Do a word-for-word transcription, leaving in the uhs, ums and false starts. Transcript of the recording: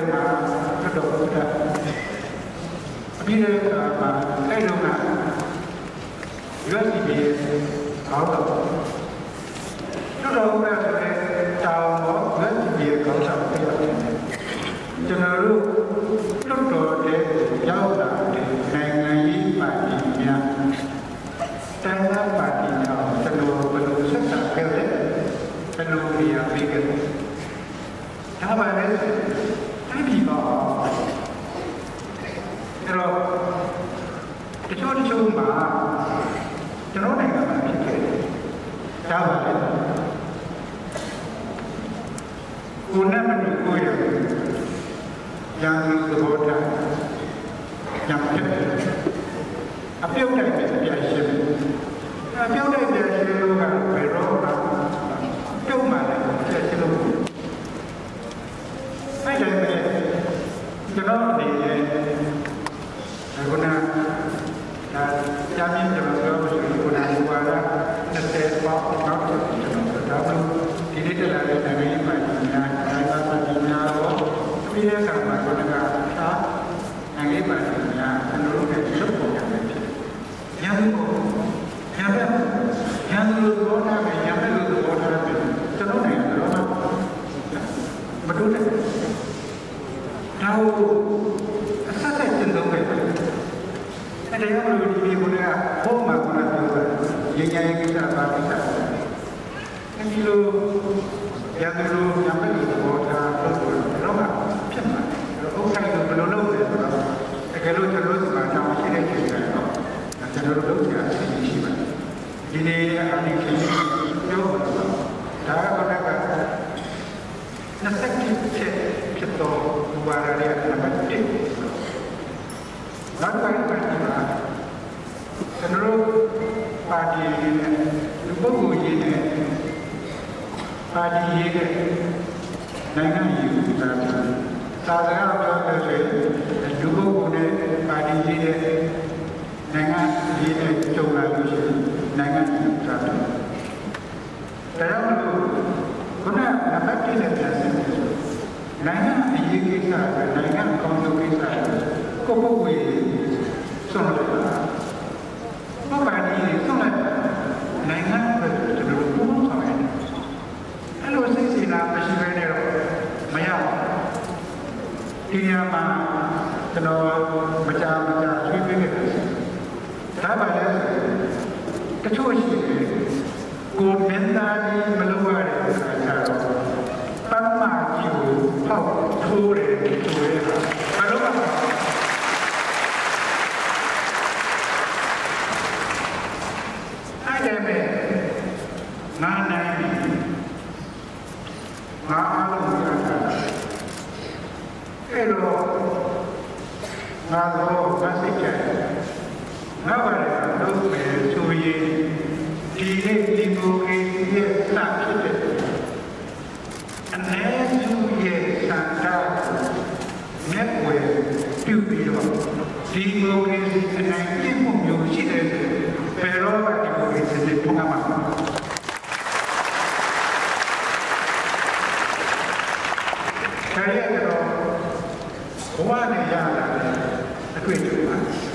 မှာတော့တော့တာအပြီးတဲ့အခါမှာအဲ့တော့က U S D P ကောင်းတော့တော်တော်ကလည်းတောင်းတော့ U S D P ကောင်းဆောင်ပြရတယ်ကျွန်တော်တို့တော်တော်တဲ့ရောက်လာတဲ့နိုင်ငံရေးပါတီများတိုင်းဒေသပါတီများကျွန်တော်ဘယ်လိုဆက်ဆံခဲ့လဲဘယ်လိုနေရာပေးခဲ့လဲဒါပါလေတိုင်းပြည်ပါအဲ့တော့တချို့တချို့မှာကျွန်တော်နိုင်ငံမှာဖြစ်ခဲ့တယ်ဒါပါလေကိုယ်နဲ့မတူကိုရရန်သူသဘောထားညံဖြစ်တယ်အပြုတ်တိုက်ပဲပြန်ရှင်းအပြုတ်တိုက်ပြန်ရှင်းလို့ကဘယ်တော့မှပြုတ်မှလည်းပြန်ရှင်းလို့အဲ့ဒါပဲကျွန်တော်အနေနဲ့ခုနကဒါကြာမြင့်ကျွန်တော်ပြောလို့ရှိရင်ခုနကဟိုပါလားနှစ်ဆယ်ပေါက်နောက်ကျွန်တော်ဒါမှဒီနေ့တလာတဲ့နိုင်ငံရေးမှာညာတိုင်းပါပါညာတော့ပြည်ရဲ့ကံမှာခုနကသာနိုင်ငံရေးမှာညာကျွန်တော်တို့ကရုပ်ပေါ်ရတယ်ဖြစ်ညာဘူးညာပဲညာလို့ဘောထားပဲညာပဲလို့ဘောထားပဲကျွန်တော်နိုင်ငံတော့မတူတယ်ဒါကိုအဆက်ဆက်ကျင့်သုံးခဲ့တယ်အဲ့ဒါကြောင့်လို့ဒီဒီကုန်းကဘုံမှာကုန်းပြောတာရင်းရင်းကိစ္စပါကိစ္စအဲ့ဒီလိုရန်သူလိုညမဲ့လိုဘောထားလို့ဆိုတော့ဖြစ်မှာဥက္ကဋ္ဌကဘယ်လိုလုပ်လဲဆိုတော့တကယ်လို့ကျွန်တော်တို့ကတောင်းရှိတဲ့ချိန်ကတော့ကျွန်တော်တို့လုပ်ကြအစီအစဉ်ရှိပါတယ်ဒီနေ့အနိခေပြောတာဒါကတော့ကနှစ်ဆက်ဖြစ်ဖြစ်တော့ဘူဝါရရဲ့နံပါတ်တစ်နောက်ပိုင်းမှာကျွန်တော်တို့ပါတီနဲ့လူပုဂ္ဂိုလ်ရေးနဲ့ပါတီရေးနဲ့နိုင်ငံရေးကိုသာသာသနာ့ပြောတဲ့ဆိုလူပုဂ္ဂိုလ်နဲ့ပါတီရေးနဲ့နိုင်ငံရေးနဲ့ကြုံလာလို့ရှိရင်နိုင်ငံရေးသာတယ်ဒါကြောင့်ခုနကနံပါတ်တစ်နဲ့ပြန်ဆက်ပြီးနိုင်ငံအရေးကိစ္စနိုင်ငံကောင်းကျိုးကိစ္စကိုပုဂ္ဂိုလ်ရေးဆုံးလိုက်တာဘာပါတီဆုံးလိုက်နိုင်ငံပဲကျွန်တော်တို့ဘုံဆောင်ရတယ်အဲ့လိုစိတ်စီနာမရှိဘဲနဲ့တော့မရဘူးဒီနေရာမှာကျွန်တော်မကြာမကြာဆွေးနွေးနေတယ်ဒါပါလေတချို့ရှိတယ်ကိုမင်းသားကြီးမလုပ်ရတဲ့အခါကျတော့ပန်းမကြီးကိုဟောက်ထိုးတယ်ဆိုရဲဘာလို့လဲအဲ့ဒါပဲငါနိုင်ပြီငါအားလုံးရတာအဲ့တော့ငါတော့ငါစိတ်ကြငါပါလေတော့ပဲဆိုရင်ဒီနေ့ဒီကိုအေးရဲ့စဖြစ်တယ်အနေစုရဲ့စံတာမြတ်ွယ်ပြုပြီးတော့ဒီကိုအေးအနိုင်ကျင့်မှုမျိုးရှိတယ်ဘယ်တော့မှဒီကိုအေးစတဲ့ဘုရားမှာခရီးကတော့ဘဝနဲ့ရတာအတွေ့အကြုံပါ